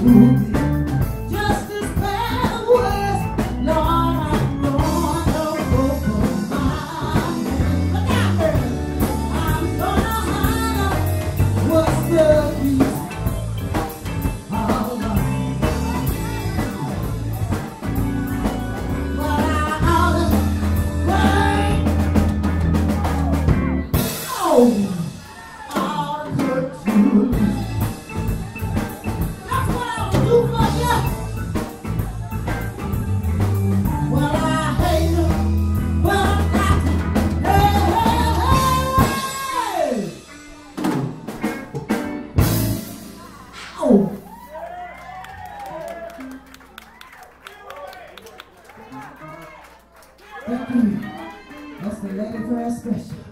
Just as bad was, Lord, I'm gonna open my hand. Look out there. I'm gonna holler. What's the use? All right. But I ought to wait. Oh, I'll cut you loose. That's what I'll do for you. Well, I hate you. Well, I got to. Hey, hey, hey. Oh. Thank you. That's the Lady Prayer Special.